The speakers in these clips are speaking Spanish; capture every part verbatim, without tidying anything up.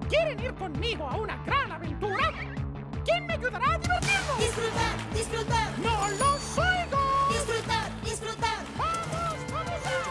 ¿Quieren ir conmigo a una gran aventura? ¿Quién me ayudará a divertirnos? Disfrutar, disfrutar. ¡No los oigo! Disfrutar, disfrutar. ¡Vamos, vamos a!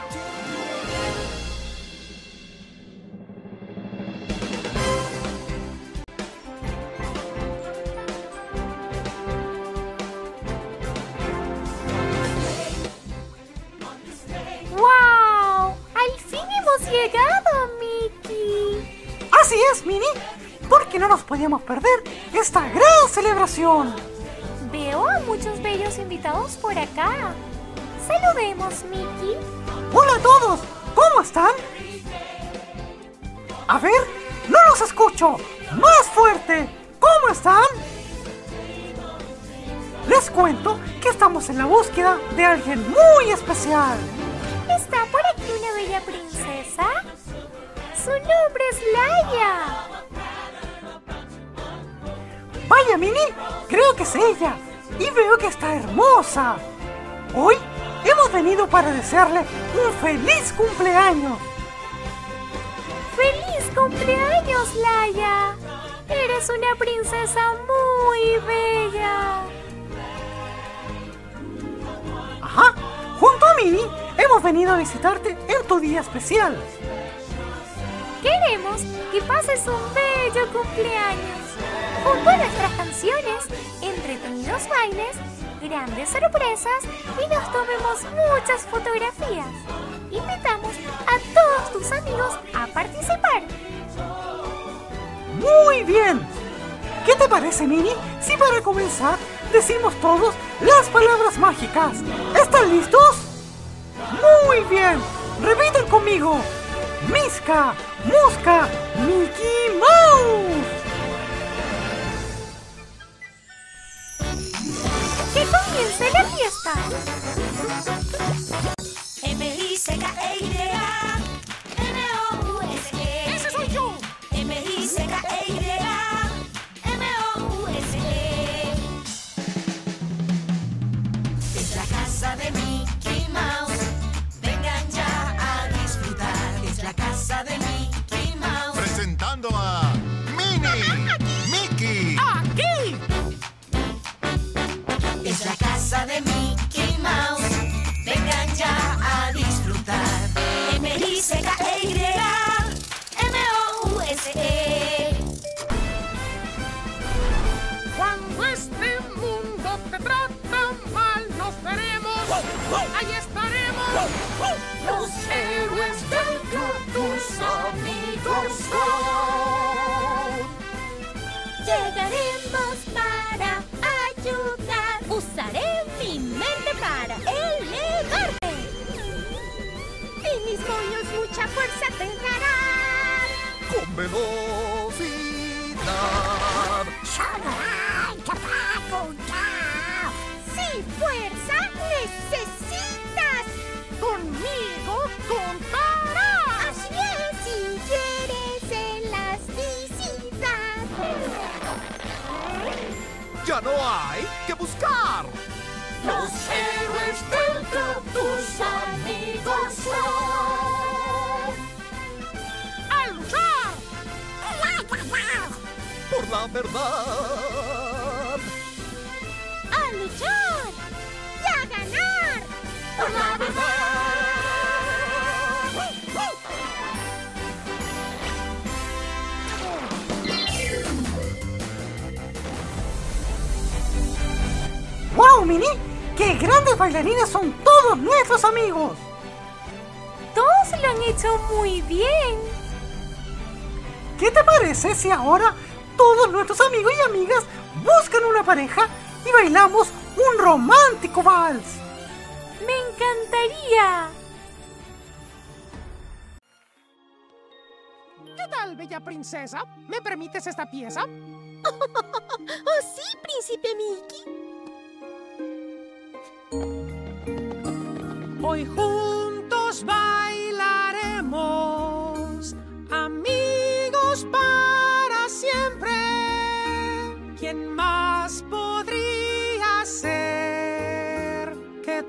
¡Wow! ¡Al fin hemos llegado, Mickey! Así es, Minnie, porque no nos podíamos perder esta gran celebración. Veo a muchos bellos invitados por acá. Saludemos, Mickey. Hola a todos, ¿cómo están? A ver, no los escucho. ¡Más fuerte! ¿Cómo están? Les cuento que estamos en la búsqueda de alguien muy especial. ¿Está por aquí una bella princesa? Su nombre es Laia. Vaya, Minnie, creo que es ella. Y veo que está hermosa. Hoy hemos venido para desearle un feliz cumpleaños. ¡Feliz cumpleaños, Laia! Eres una princesa muy bella. Ajá, junto a Minnie hemos venido a visitarte en tu día especial. Queremos que pases un bello cumpleaños. Junto a nuestras canciones, entretenidos bailes, grandes sorpresas y nos tomemos muchas fotografías. Invitamos a todos tus amigos a participar. Muy bien. ¿Qué te parece, Minnie, si para comenzar decimos todos las palabras mágicas? ¿Están listos? Muy bien. Repiten conmigo. Misca, Musca, Mickey Mouse. ¡Que comience la fiesta! M I C K E Y M O U S E. ¡Ese soy yo! M I C K E Y M O U S E. Es la casa de Mickey Mouse. Vengan ya a disfrutar. Es la casa de Mickey Mouse. Presentando a Minnie, Mickey. ¡Aquí! Es la casa de Mickey Mouse. Vengan ya a disfrutar. M I C K E Y M O U S E. Cuando este mundo te trata mal, nos veremos. Ahí estaremos. Los héroes del club, tus amigos son. Llegaremos para ayudar. Usaré mi mente para elevarte. Y mis moños mucha fuerza tendrán. Con velocidad. Solo hay que preguntar. Si fuerza necesitas, Conmigo contarás. así es si quieres en las visitas. Ya no hay que buscar. Los héroes del club, tus amigos son. ¡A luchar! Por la verdad. ¡A luchar! ¡Y a ganar! ¡Por la verdad! ¡Wow, Minnie! ¡Qué grandes bailarines son todos nuestros amigos! Todos lo han hecho muy bien. ¿Qué te parece si ahora todos nuestros amigos y amigas buscan una pareja y bailamos un romántico vals? ¡Me encantaría! ¿Qué tal, bella princesa? ¿Me permites esta pieza? ¡Oh, sí, príncipe Mickey! Hoy juntos bailaremos, amigos para siempre. ¿Quién más podría ser que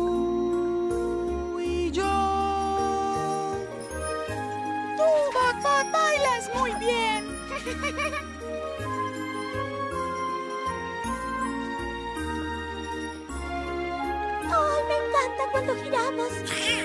tú y yo? ¡Tú ba- ba- bailas muy bien! ¡Ay, me encanta cuando giramos!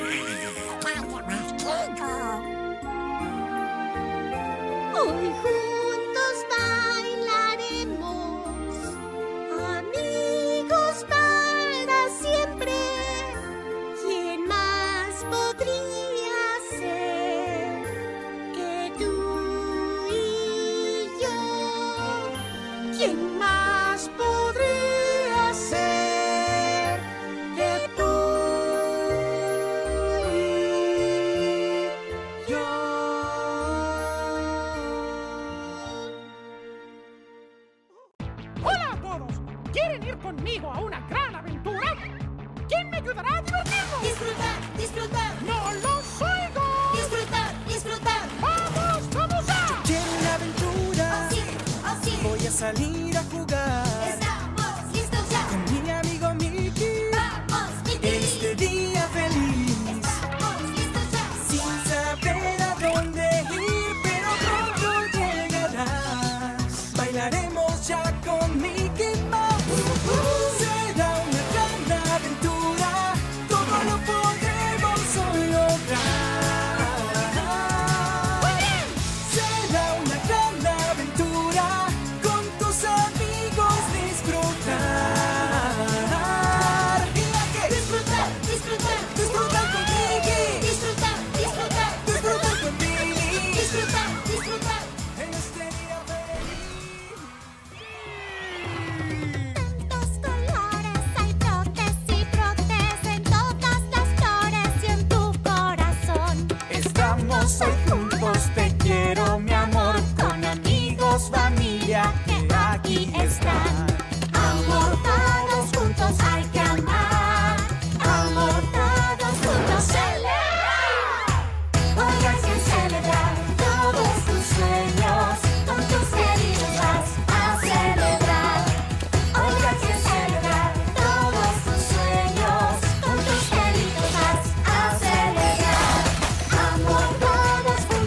Hoy juntos bailaremos, amigos para siempre. ¿Quién más podría ser que tú y yo? ¿Quién más podría ser que tú y yo? ¡Hola a todos! ¿Quieren ir conmigo a una gran aventura? ¿Quién me ayudará a divertirnos? Disfrutar, disfrutar, ¡No los oigo! disfrutar, disfrutar. ¡Vamos, vamos a! Quiero una aventura, Oh sí, oh sí, voy a salir a jugar estamos listos ya. con mi amigo Mickey. Vamos, Mickey. Este día feliz, Estamos listos ya. sin saber a dónde ir, pero pronto llegarás. Bailaremos ya con Mickey Mouse. Será una gran aventura, todo lo podremos hoy lograr. Será una gran aventura, con tus amigos disfrutar. Mira que Disfrutar, disfrutar, disfrutar con Mickey, disfrutar, disfrutar, disfrutar con Minnie. disfrutar, disfrutar. En este día feliz. Tantos colores, hay brotes y brotes en todas las flores y en tu corazón. Estamos hoy juntos, te quiero mi amor, con amigos, familia que aquí están. Amor, todos juntos hay que amar. Amor, todos juntos celebrar. Hoy hay que celebrar todos tus sueños. Con tus queridos vas a celebrar. Hoy hay que celebrar todos tus sueños. Con tus queridos vas a celebrar. Amor, todos juntos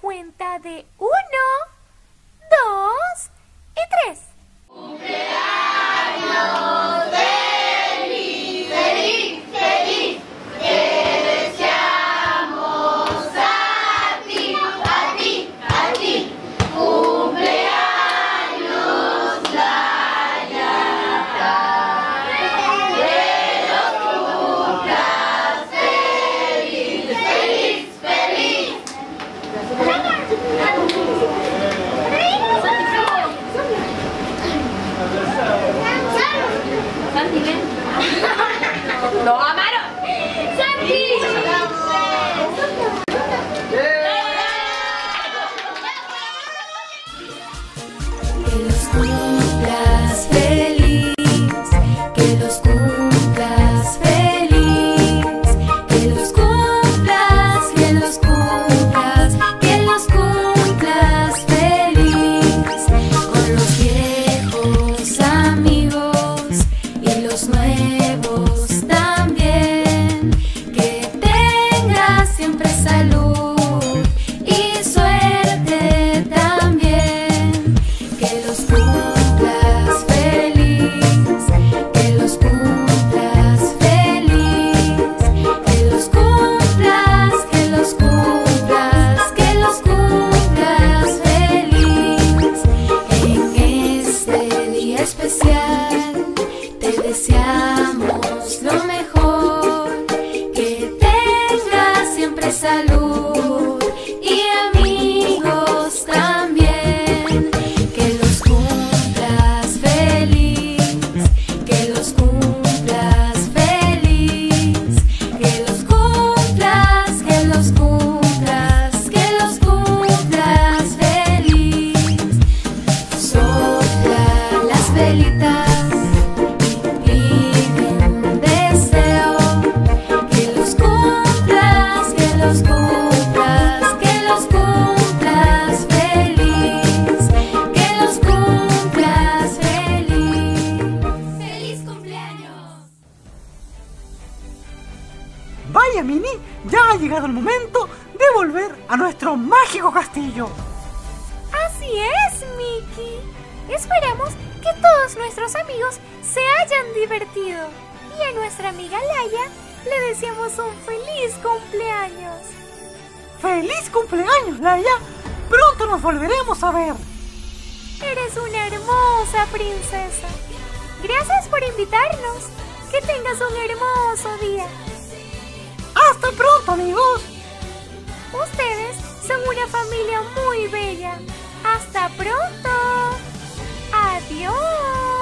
cuenta de uno, dos y tres. ¡Cumpleaños feliz! ¡Feliz, feliz! ¡Te deseamos a ti, a ti, a ti! ¡Cumpleaños, Layata! ¡Que lo cumplas feliz, feliz, feliz! Santi, ven. ¡No, Amaro! ¡Santi! Que los cumplas feliz, que los cumplas feliz, que los cumplas, que los cumplas, que los cumplas feliz, con los viejos amigos y los nuevos también, que tengas siempre salud y suerte también, que los cumplas feliz, que los cumplas feliz, que los cumplas, que los cumplas, que los cumplas feliz. En este día especial te deseamos lo mejor, que tengas siempre salud y amigos también, que los cumplas feliz, que los cumplas feliz, que los cumplas, que los cumplas, que los cumplas feliz. Sopla las velitas y pide un deseo, que los cumplas, que los cumplas, que los cumplas feliz, que los cumplas feliz. ¡Feliz cumpleaños! Vaya, Mini, ya ha llegado el momento de volver a nuestro mágico castillo. Así es, Mickey. Esperamos que todos nuestros amigos se hayan divertido. Y a nuestra amiga Laia le deseamos un feliz cumpleaños. ¡Feliz cumpleaños, Laia! Pronto nos volveremos a ver. Eres una hermosa princesa. Gracias por invitarnos. Que tengas un hermoso día. ¡Hasta pronto, amigos! Ustedes son una familia muy bella. ¡Hasta pronto! ¡Adiós!